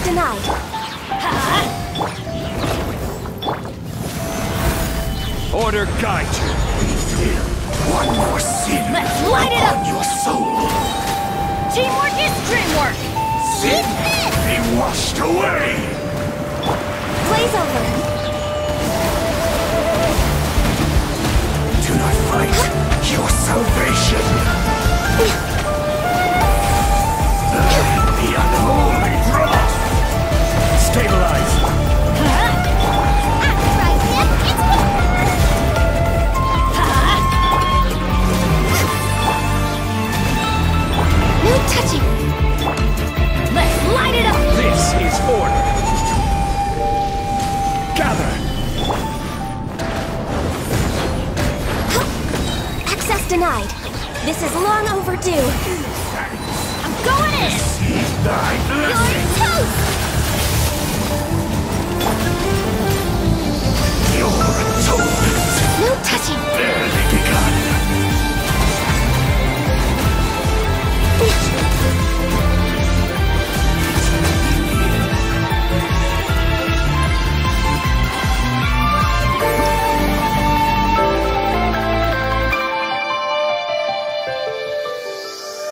denied. Order guide you. One more sin. Let's light it up! On your soul. Teamwork is dreamwork! Sin be washed away. Blaze over! Do not fight your salvation. The unholy dross. Stabilize. No touching! Let's light it up! This is order. Gather. Access denied. This is long overdue. I'm going in! See thy blessing. You're toast!